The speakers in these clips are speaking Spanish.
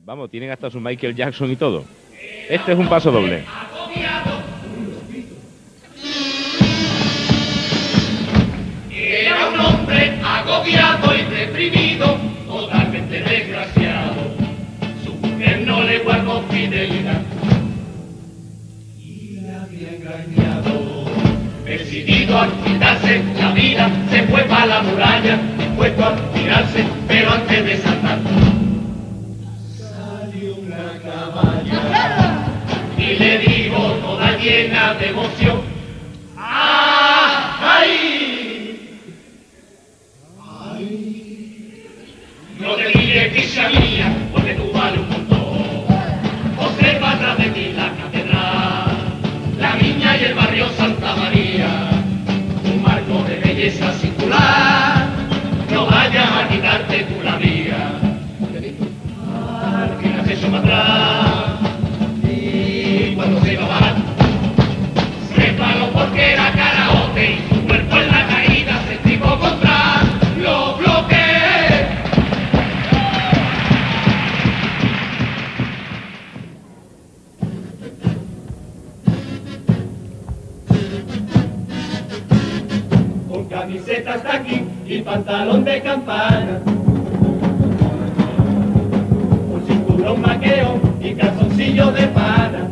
Vamos, tienen hasta su Michael Jackson y todo. Este es un paso doble. Era un hombre agobiado y reprimido, totalmente desgraciado. Su mujer no le guardó fidelidad y la había engañado. Decidido a quitarse la vida, se fue para la muralla, dispuesto a tirarse, pero antes de saltar salió una caballa y le dijo toda llena de emoción: ¡ay! ¡Ay! No te digas que sea mía, porque tú vales un montón. Observa atrás de ti la catedral, la Viña y el barrio Santa María, un marco de belleza singular. No vayas a quitarte tú la vía, al final se suma atrás. Y cuando se va a bajar, se paró porque era karaoke y su cuerpo en la caída se estripó contra los bloques. Con camiseta hasta aquí y pantalón de campana, un cinturón maqueo y calzoncillo de pana,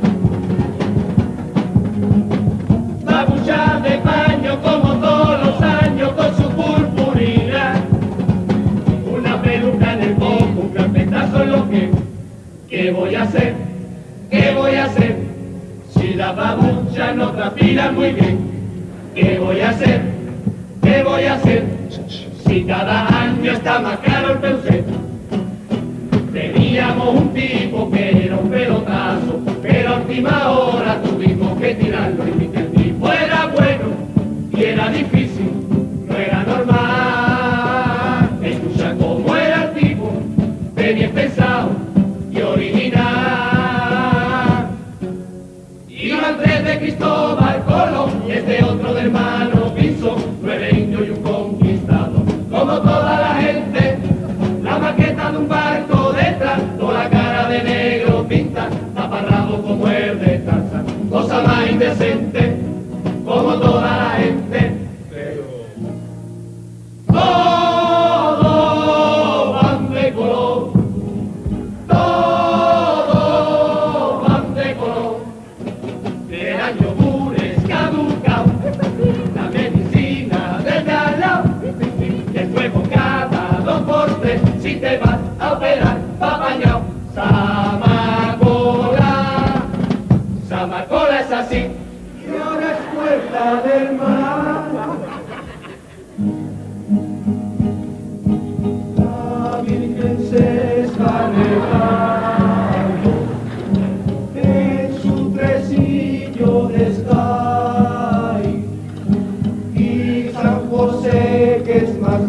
babucha de paño como todos los años con su purpurina, una peluca en el boco, un carpetazo en lo que. ¿Qué voy a hacer? ¿Qué voy a hacer? Si la babucha no transpira muy bien. ¿Qué voy a hacer? ¿Qué voy a hacer? Si cada año está más caro el peluche. Teníamos un tipo que era un pelotazo, pero a última hora tuvimos que tirarlo. Y que el tipo era bueno y era difícil, no era normal. Escucha cómo era el tipo, de bien pensado y original. Iban tres de Cristóbal Colón y este otro de hermano Pinzón, 9 indios y un conquistador. Como toda la gente, la maqueta de un barco detrás, toda la cara de negro pinta, taparrabo como el de Tarzán. Cosa más indecente, como toda la gente, pero todos van de color, todos van de color. Eran yogures caducados, la medicina del al lado, y el fuego cada 2 por 3, si te vas a operar, va bañado. Zamacola, Zamacola es así, y ahora es puerta del mar. La Virgen se está levantando en su tresillo de Sky, y San José, que es más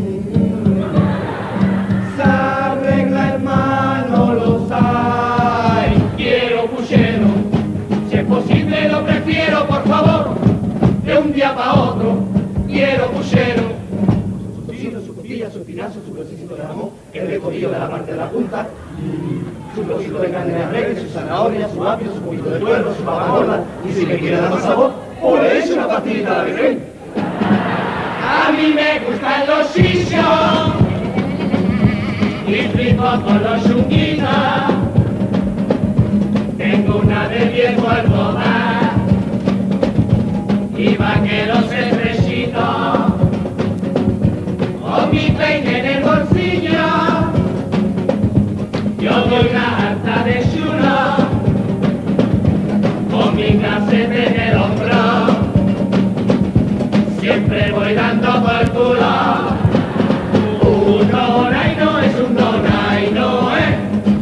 se arregla, hermano, los hay. Quiero puchero, si es posible lo prefiero, por favor, de un día para otro. Quiero puchero, su tocino, su costilla, su espinazo, su bolsicito de jamón, el recorrido de la parte de la punta, su trocito de carne de arreglo, su zanahoria, su apio, su poquito de puerro, su papa gorda, y si le quiere dar más sabor, o le eche una pastillita de virgen. A mí me gustan los chichos y flipo con los chunguitos. Tengo una de viejo algodón y vaqueros estrechitos, con mi peine en el bolsillo. Yo doy una harta de chulo, con mi casete en el hombro, siempre voy dando por culo. Un donay no es un donay, no es.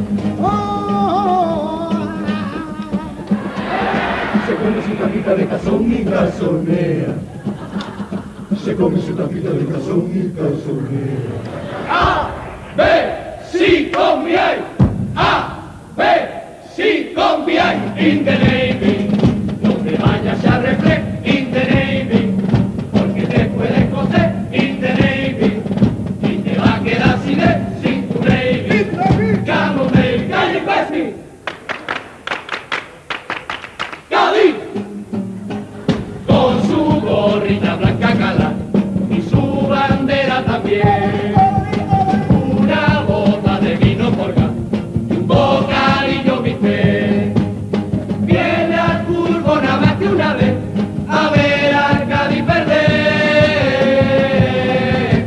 Se come su tapita de cazón y calzonea. Se come su tapita de cazón y calzonea. A, B, sí, con bien. A, B, sí, con bien. In the Navy, no te vayas a reflejar. In the Navy, porque te puedes coser. In the Navy, y te va a quedar sin tu Navy. Camel, gorrita blanca cala y su bandera también. Una bota de vino porga y un bocadillo bistec. Viene al fútbol nada más que una vez a ver al Cádiz perder.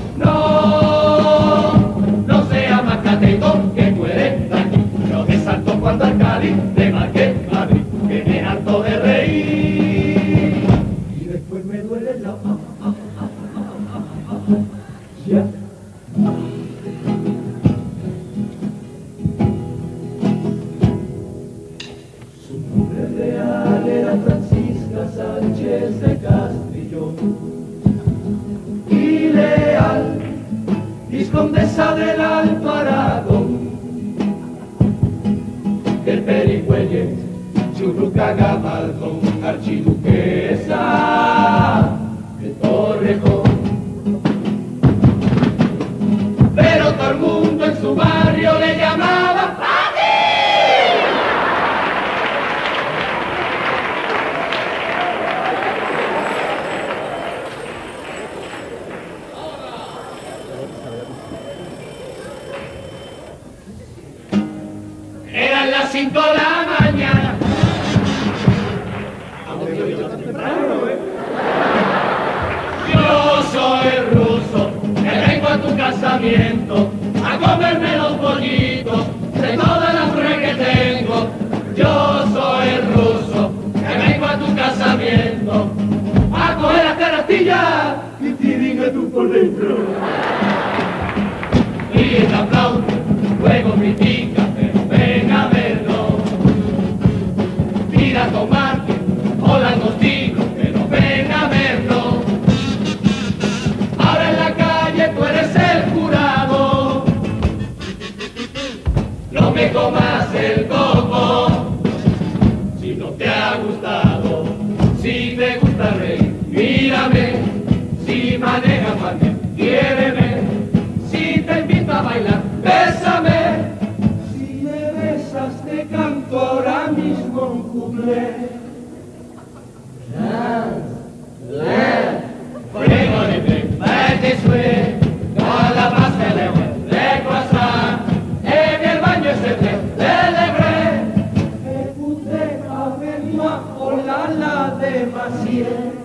No sea más cateto que tú eres de aquí. Yo me salto cuando al Cádiz le marqué Madrid, que me harto de reír. Y después me duele la ya. Su nombre real era Francisca Sánchez de Castrillón y Leal, vizcondesa del Alfarado, del Perigüelles, Churruca Gabaldón, archiduquesa de Torrejón. Pero todo el mundo en su barrio le llamaba ¡Papi! Eran las 5 de la mañana. Yo soy ruso, que vengo a tu casamiento a comerme los pollitos de toda la hambre que tengo. Yo soy ruso, que vengo a tu casamiento a coger la carastilla y te diga tú por dentro. Y el aplauso, luego critica, pero ven a verlo. Mira a tomarte, o langostino, pero ven a verlo. Ahora en la calle tú eres el jurado. No me comas el coco si no te ha gustado. Si te gusta reír, mírame. Si manejas mal, quiéreme. Si te invito a bailar, bésame. Si me besas, te canto ahora mismo un cuplé. Fuego de blé, vete sue, toda la base de croissant, en el baño ese blé, célebre. Écoutez avec moi, oh la la de Maciel.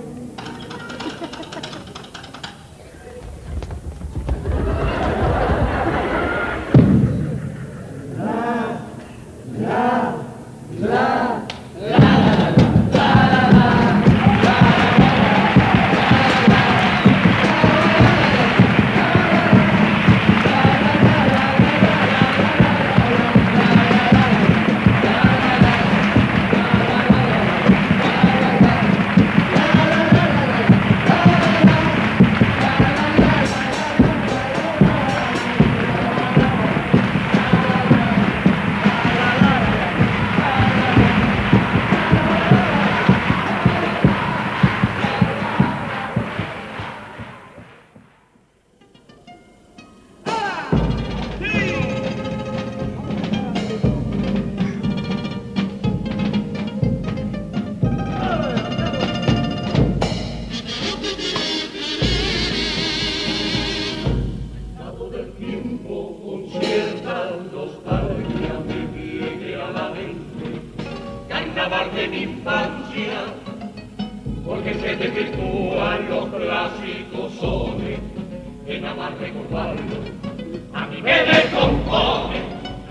De mi infancia, porque se desvirtúan los clásicos sones, que nada más recordarlo a mí me descompone,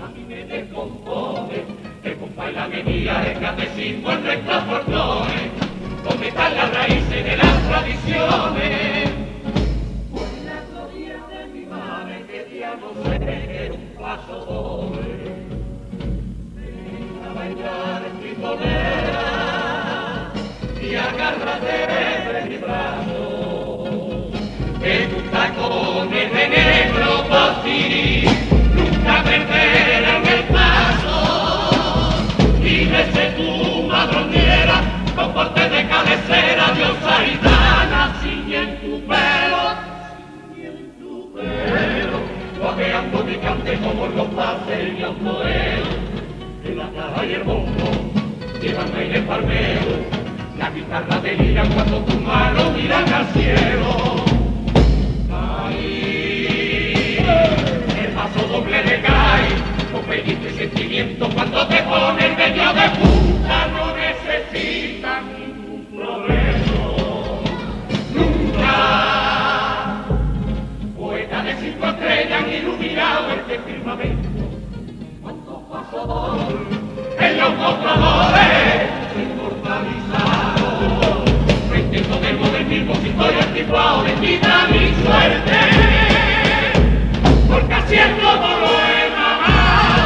que compa y la medida el catecismo en nuestros portones, donde están las raíces de las tradiciones. Por la gloria de mi madre que ya no sé que un paso doble, a bailar tritonera y agárrate de mi brazo, que tus tacones de negro cosí nunca perderán el paso, y desde tu madronera con porte de cabecera diosa gitana, ciñe en tu pelo, guapeando mi cante como los paseños noelos. En la caja y el bombo llevan aire palmero, La guitarra delira cuando tus manos miran al cielo. Ahí, el paso doble decae, con peligro y sentimiento cuando te pone en medio de punta, no necesitas ningún progreso. Nunca, poetas de 5 estrellas han iluminado este firmamento. Cuántos pasadores en los mostradores inmortalizados. No intento del modernismo si estoy anticuado, bendita mi suerte, porque así es como lo he mamado.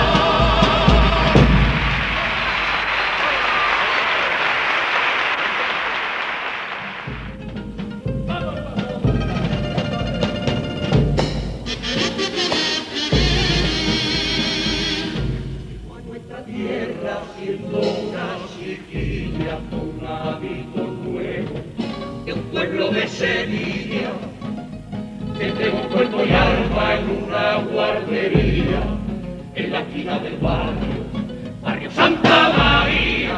Tierra siendo una chiquilla con hábitos nuevos de un pueblo de Sevilla, entre un puerto y alma en una guardería, en la esquina del barrio Santa María,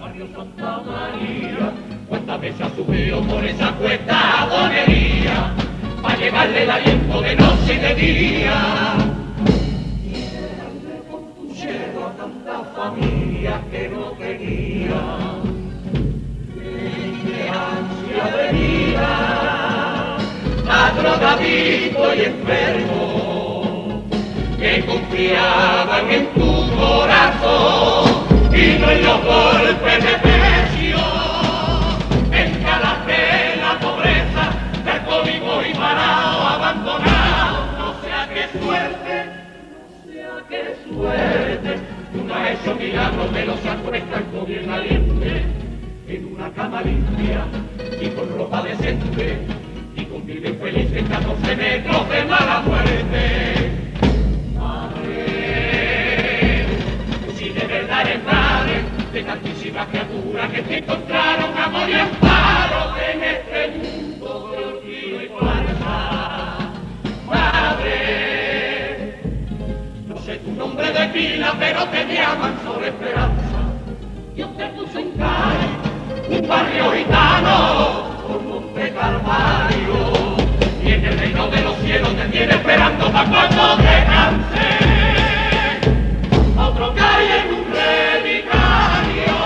cuántas veces ha subido por esa cuesta adonería, para llevarle el aliento de noche y de día. A tanta familia que no tenía, de ansia de vida, a drogadicto y enfermo, que confiaban en tu corazón y no en los golpes de pecho, en calas de la pobreza, de alcohólico y parado, abandonado. No sea qué suerte, uno ha hecho milagros, me los acuestan con bien aliente, en una cama limpia y con ropa decente, y conviven felices 14 metros de mala muerte. Madre, si de verdad eres madre de tantísimas criaturas que te encontraron amor y amparo en este mundo de olvido y falsa. Madre, tu nombre de pila, pero te llaman sobre esperanza. Dios te puso en Cádiz, un barrio gitano, por Monte Calvario, y en el reino de los cielos te tiene esperando para cuando te canses. A otro cae en un relicario.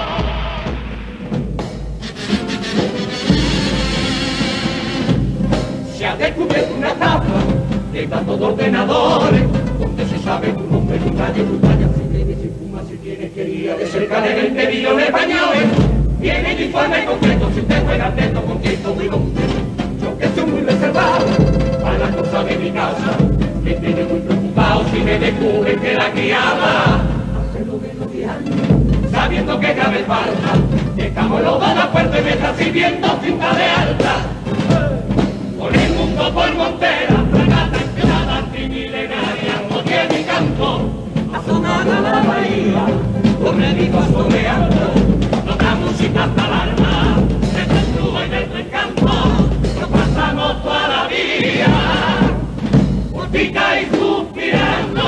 Se ha descubierto una estafa de tantos ordenadores, donde se sabe tu nombre, tu calle, tu talla, si tienes, si fumas, si tienes quería de cerca de 20 millones de españoles. Tienen informe concreto, si usted juega atento, contento, muy contento. Yo que soy muy reservado a las cosas de mi casa, me tiene muy preocupado si me descubren que la criada hace lo de los 10 años, sabiendo que cabe falta. Dejamos los dos a puerta y me está sirviendo cinta de alta. Por el mundo, por Montera, fragata encelada, antimilenaria, no tiene canto, asomada la bahía, corredico asoleando, toda música hasta el alma, desde el flujo y del encanto, nos pasamos toda la vida, música y suspirando.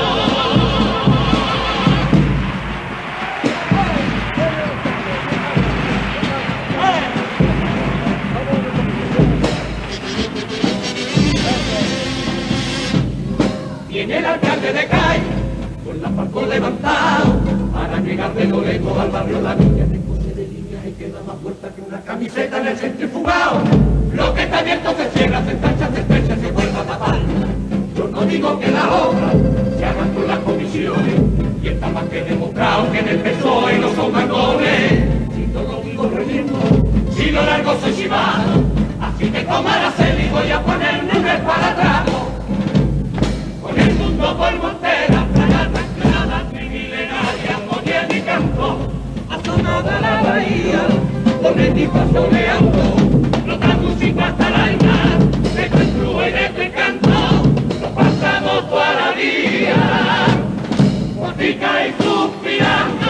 Viene el alcalde de Cádiz, con la palco levantado, para llegar de lo lejos al barrio La Villa, de coche de línea y queda más vuelta que una camiseta en el centrifugado. Lo que está abierto se cierra, se ensancha, se estrecha, se vuelve a tapar. Yo no digo que las obras se hagan por las comisiones, y está más que demostrado que en el PSOE no son mangones. Si no lo digo relleno, si lo largo soy chivado, así que tomarás el y voy a ponerme un esparadrapo. Con el mundo por Montera, fragata anclada, milenaria, moría mi campo, asomada la bahía, con el tipo soleando, nota música hasta el alma, de tu flujo y de tu canto, nos pasamos toda la vida, música y suspirando.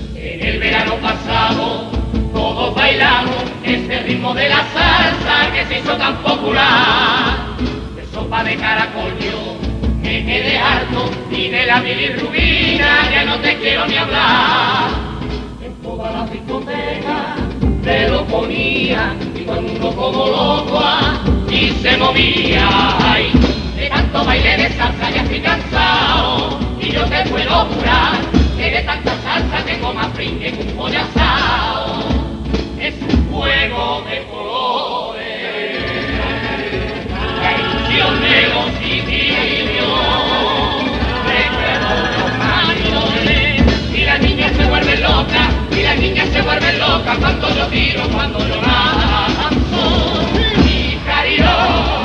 Pasado, todos bailamos ese ritmo de la salsa que se queso tan popular, de sopa de caracol yo me quedé harto, y de la bilirrubina ya no te quiero ni hablar. En todas las discotecas te lo ponía, y cuando uno como loco y se movía, ay, de tanto baile de salsa ya estoy cansado, y yo te puedo jurar que de tanta salsa tengo más brinque que un pollo asado. Es un juego de colores, la ilusión de los chiquillos, recuerdo los mayores, y las niñas se vuelven locas, y las niñas se vuelven locas cuando yo tiro, cuando yo lanzo mi carioca.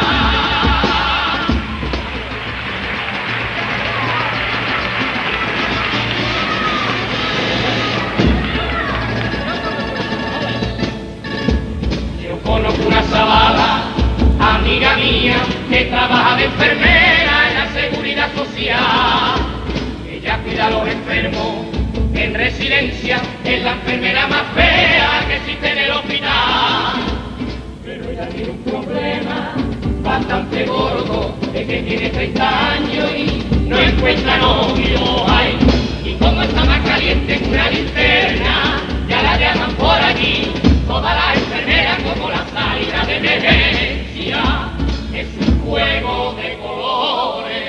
Conozco una chavala, amiga mía, que trabaja de enfermera en la seguridad social. Ella cuida a los enfermos en residencia, es la enfermera más fea que existe en el hospital. Pero ella tiene un problema bastante gordo, es que tiene 30 años y no encuentra novio. Ay, y como está más caliente que una linterna, ya la llaman por allí todas las enfermeras como la salida de emergencia. Es un juego de colores,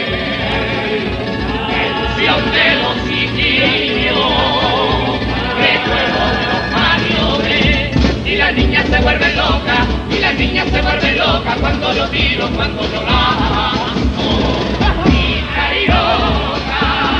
la ilusión de los chiquillos, recuerdo de los mayores, y las niñas se vuelven locas, y las niñas se vuelven locas cuando yo tiro, cuando yo lanzo mi carioca.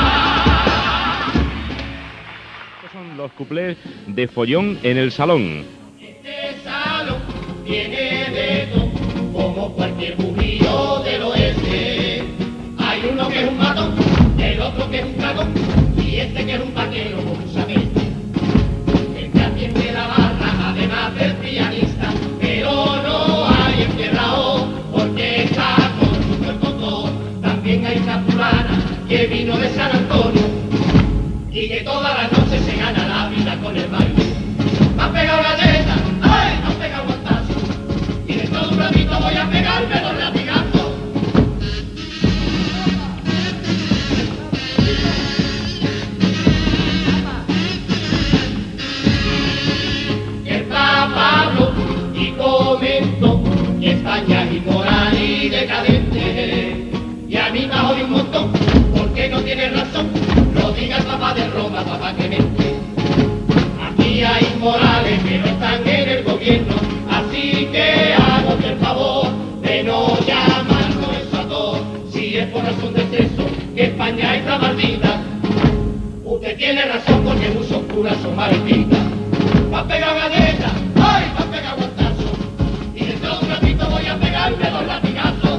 Estos son los cuplés de Follón en el Salón. Este salón tiene de todo, como cualquier bujío del oeste. Hay uno que es un matón, el otro que es un cagón, y este que es un vaquero con un sabete. El que atiende la barra, además del pianista, pero no hay enfierrao, porque está con su cuerpo todo. También hay una fulana que vino de San Antonio, y que todas las noches se gana la vida con el baile. Me han pegado galletas, ¡ay! Me han pegado guantazos, y dentro de un ratito voy a pegarme los latigazos. El Papa habló y comentó que España es inmoral y decadente, y a mí me jode un montón, porque no tiene razón. Lo diga el Papa de Roma, Papa Clemente. Aquí hay inmorales que no están en el gobierno, así que hago el favor de no llamarnos eso a todos. Si es por razón de sexo que España está maldita, usted tiene razón, porque muchos curas son malditas. Va a pegar galletas, ¡ay! Va a pegar guantazos, y dentro de un ratito voy a pegarme los latigazos.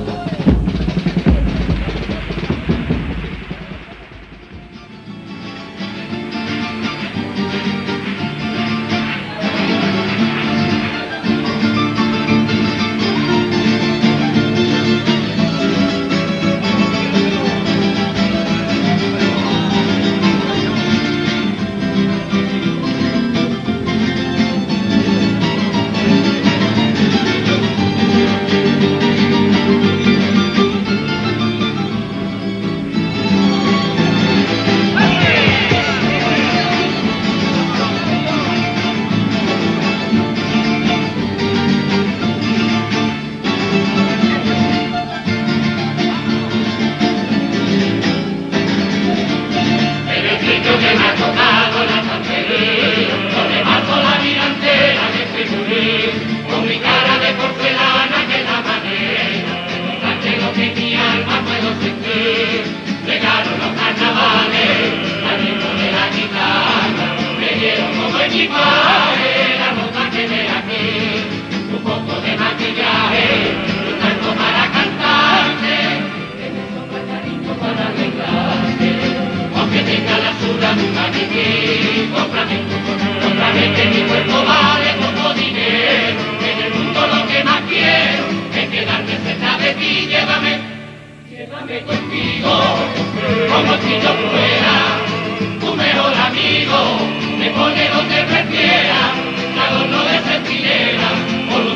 Llévame contigo, como si yo fuera tu mejor amigo. Me pone donde prefiera, adorno de centinela, por un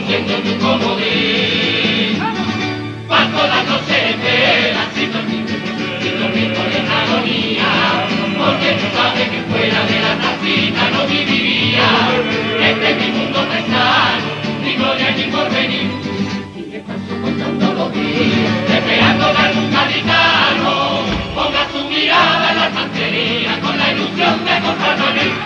siendo tu comodín. Paso la noche entera sin dormir por esa agonía, porque tú sabes que fuera de la tacita no viviría. Este es mi mundo paisano, ni gloria ni porvenir. Y me paso contando los días, esperando que algún gaditano ponga su mirada en la santería con la ilusión de encontrarlo en él.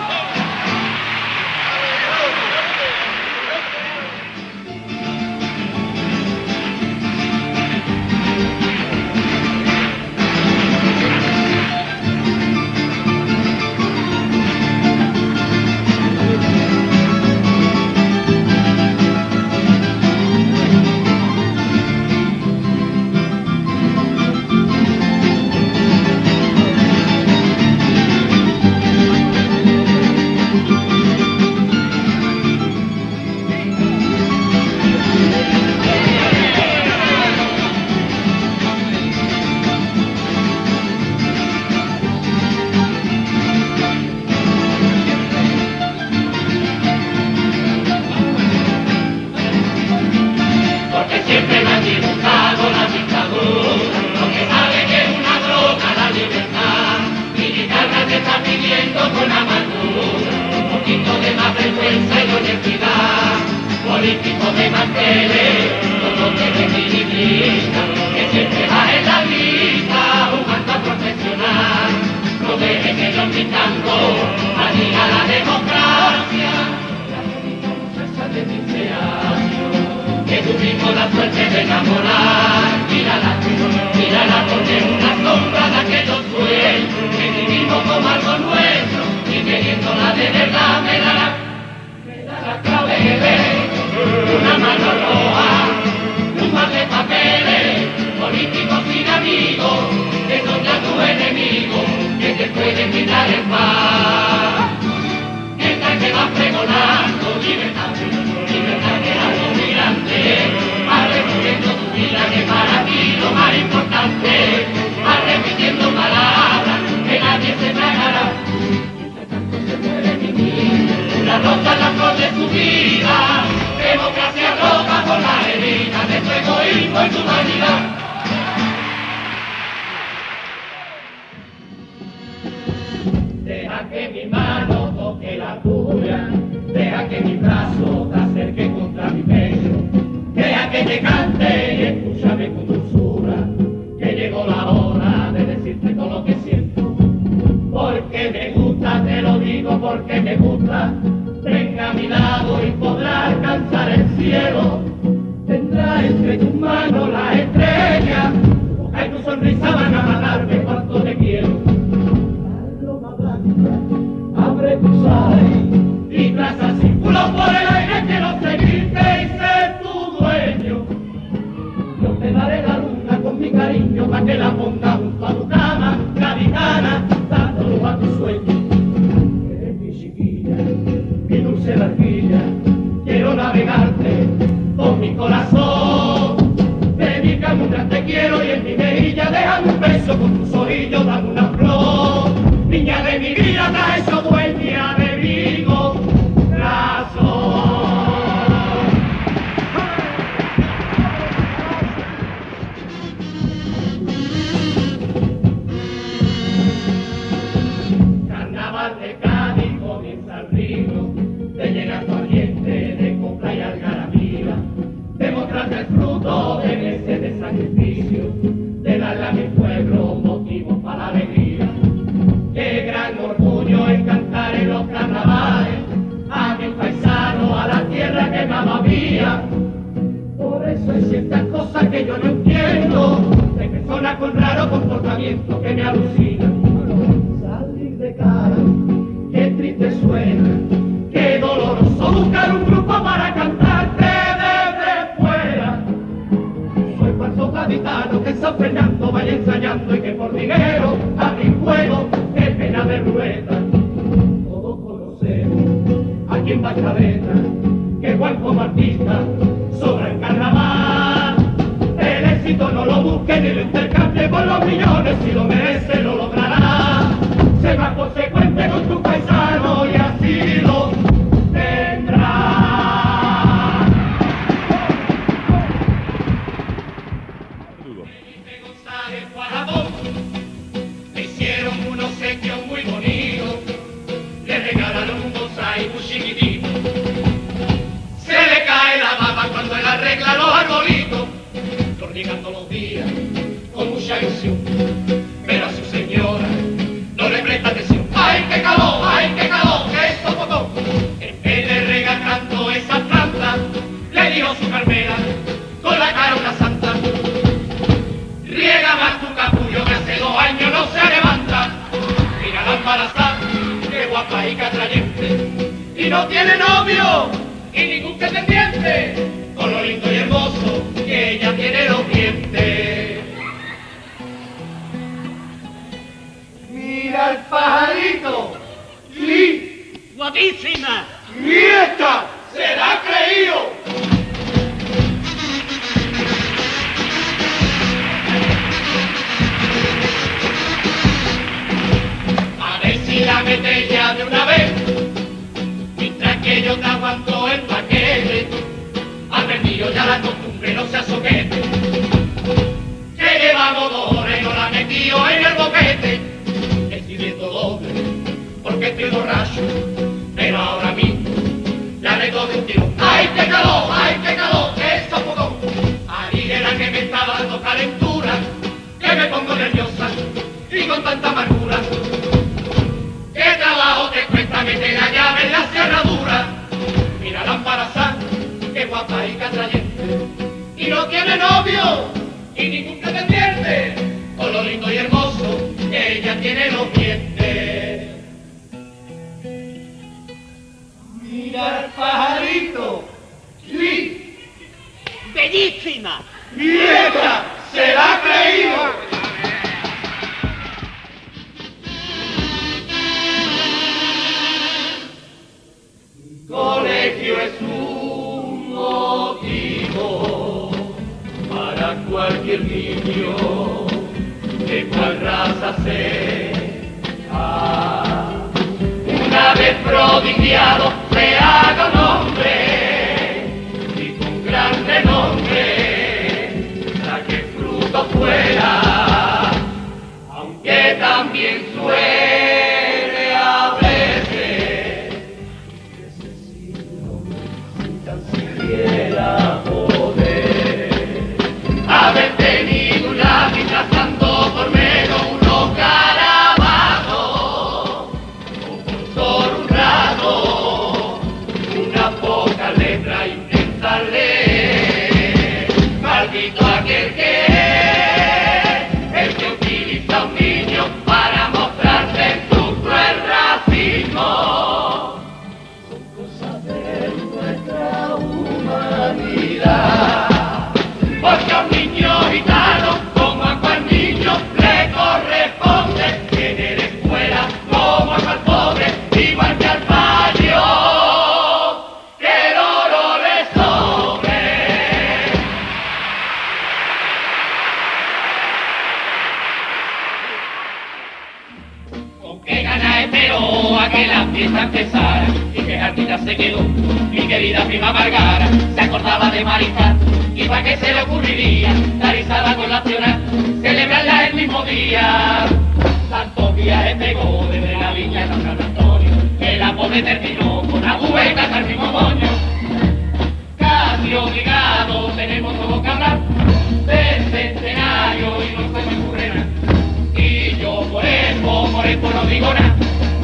Político de mantener todo lo que reivindica, que siempre va en la vida, un acto profesional. No deje que yo gritando anila la democracia. La bonita muchacha de 15 años, que tuvimos la suerte de enamorar. Mírala porque es una sombra de aquellos sueños que vivimos como algo nuestro y queriéndola de verdad me da la clave de una mano roja, un par de papeles, políticos sin amigos, que son ya tus enemigos, que te pueden quitar el paz. Mientras que vas pregonando libertad, libertad que es algo muy grande, vas repitiendo tu vida que para ti lo más importante, vas repitiendo palabras que nadie se tragará. Mientras tanto se muere mi vida, una rosa en la flor de tu vida. Democracia rota por la herida de tu egoísmo y tu humanidad. Deja que mi mano toque la tuya, deja que mi brazo te acerque contra mi pecho, deja que te cante y escúchame con dulzura, que llegó la hora de decirte todo lo que siento, porque me gusta, te lo digo porque me gusta. Venga a mi lado y podrá alcanzar el cielo. Tendrá entre tus manos la estrella. Tu boca y tu sonrisa van a matarme cuanto te quiero. Paloma blanca, abre tus alas y traza círculos por el aire. Quiero seguirte y ser tu dueño. Yo te daré la luna con mi cariño para que la ponga junto a tu cama, gaditana, dando luz a tus sueños. Eres mi chiquilla, mi dulce barquilla, quiero navegarte con mi corazón. Dedícame un gran te quiero y en mi mejilla déjame un beso con tus orillos, dame una flor. Niña de mi vida, te has hecho dueña de mi corazón. Carnaval de Cádiz comienza el ritmo, te llega tu ambiente de copla y algarabía, demostrarte el fruto de meses de sacrificio, de darle a mi pueblo motivos para la alegría. Qué gran orgullo es cantar en los carnavales a mi paisano, a la tierra que mamá mía. Por eso hay ciertas cosas que yo no entiendo, de personas con raro comportamiento que me alucinan. Salir de cara, qué triste suena, qué doloroso buscar un grupo para cantarte desde fuera. Soy falso gaditano que en San Fernando vaya ensayando y que por dinero abrir juego, qué pena de rueda. Todos conocemos aquí en Barcelona que Juan como artista sobra el carnaval. El éxito no lo busque ni lo intercambie por los millones, si lo merece lo logrará. Sé más consecuente con tu paisano y así lo tendrá. llegando los días con mucha ilusión, pero a su señora no le presta atención. ¡Ay, qué calor, qué sofocón! En vez de regatando esa planta, le dijo su carmela con la cara una santa: riega más tu capullo que hace 2 años no se levanta. Mira la embarazada, qué guapa y qué atrayente, y no tiene novio y ningún pretendiente, con lo lindo y hermoso que ella tiene los dientes. Mira el pajarito, sí, ¡Guapísima! ¡nieta! ¡Se la ha creído! A ver si la metes ya de una vez, mientras que yo te aguanto el paquete. Al perdido ya la costumbre no se azoquete, que llevamos 2 horas y no la metió en el boquete. Estoy viendo doble porque estoy borracho, pero ahora mismo ya le doy un tiro. ¡Ay, qué calor, qué sofocón! Ahí era que me estaba dando calentura, que me pongo nerviosa y con tanta amargura. ¿Qué trabajo te cuesta meter la llave en la cerradura? Mira la embarazada, qué guapa y qué atrayente, y no tiene novio y ningún pretendiente, con lo lindo y hermoso que ella tiene los dientes. Mira el pajarito, sí, ¡Bellísima! ¡nieta! ¡Se la ha creído! Colegio es un motivo para cualquier niño de cual raza sea. Una vez prodigiado se haga un hombre y con gran renombre saque fruto fuera, aunque también suele a veces siquiera poder haber tenido una vida trazando por menos unos garabatos, o por solo un rato, una poca letra intenta leer. Maldito aquel el que utiliza a un niño para mostrarse en su cruel racismo. Son cosas de nuestra humanidad, porque a un niño gitano como a cual niño le corresponde tener escuela, como a cual pobre, igual que al payo, que el oro le sobre. Con qué ganas esperó a que la fiesta empezara y que Artita se quedó. Mi querida prima Margara se acordaba de Mariscal, y para qué se le ocurriría dar izada con la ciudad, celebrarla el mismo día. Tantos días pegó desde la viña de San Antonio, que la pobre terminó con agüetas al mismo moño. Casi obligado tenemos todo que hablar del centenario y no se me ocurre nada, y yo por esto no digo nada.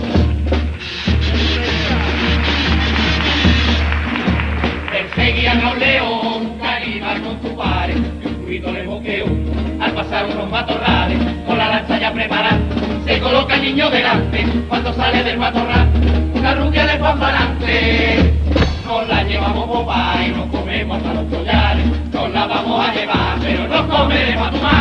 Perseguían a un león, un caníbal con su pares, y un ruido le moqueó al pasar unos matorrales, con la lanza ya preparada, se coloca el niño delante, cuando sale del matorral, una rubia de Juan Valante. Nos la llevamos papá y nos comemos hasta los collares, nos la vamos a llevar, pero nos comeremos a tu madre.